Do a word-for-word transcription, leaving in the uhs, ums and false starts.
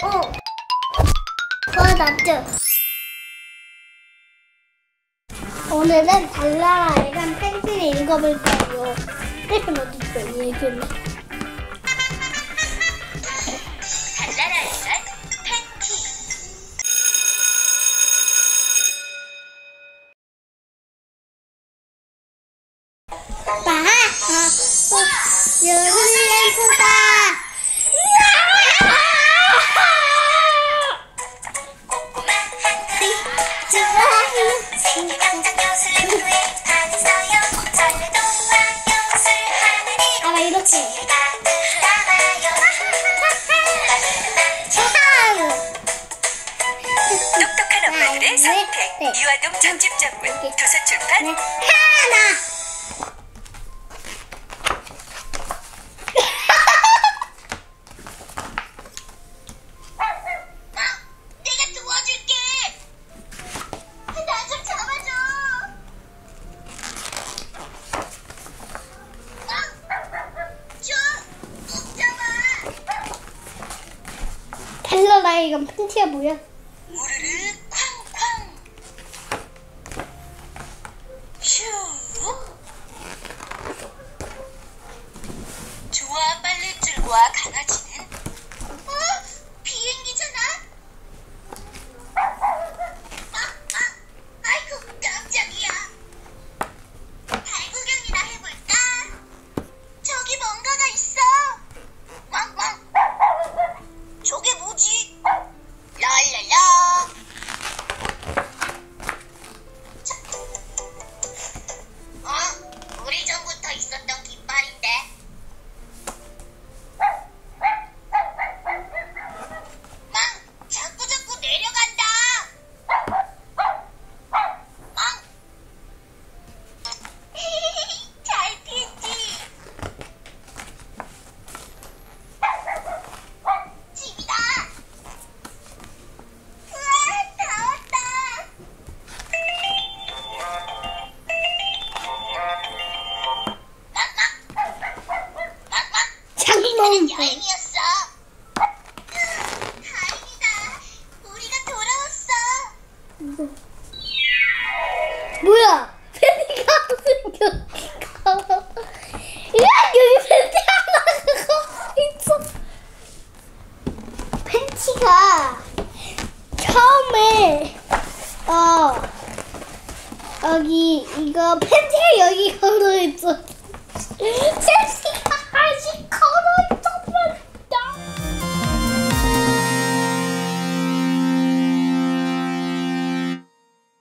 어. 그거 낫죠? 오늘은 달라라 애간 펜슬을 읽어볼 거예요. 펜슬 어딨어? 얘기는. 달라라 애간 팬티. 빠! 아, 어, 여기 예쁘다! 아마 이렇게. 똑똑한 엄마들의 선택. 이화동 전집전문 도서출판. 하나. 내가 도와줄게. 나 좀 잡아줘. 좀 꼭 잡아. 달라라 이건 팬티야 뭐야? 우르르 쾅쾅. 슈. 좋아 빨랫줄과 강아지는 어? 비행기잖아. 아, 아, 아이고 깜짝이야. 달 구경이나 해볼까? 저기 뭔가가 있어. 왕왕. 저게 뭐지? 랄랄라. 자. 어? 오래전부터 있었던 깃발인데. 망! 자꾸 자꾸 내려간다. 망! 잘 피했지. 집이다. 우와, 다 왔다. 장롱. 여행이었어. 다행이다. 우리가 돌아왔어. 뭐야? 팬티가 생겼어. 야 여기 팬티 하나가 있어. 팬티가 처음에 어 여기 이거 팬티가 여기 걸어 있어. 팬티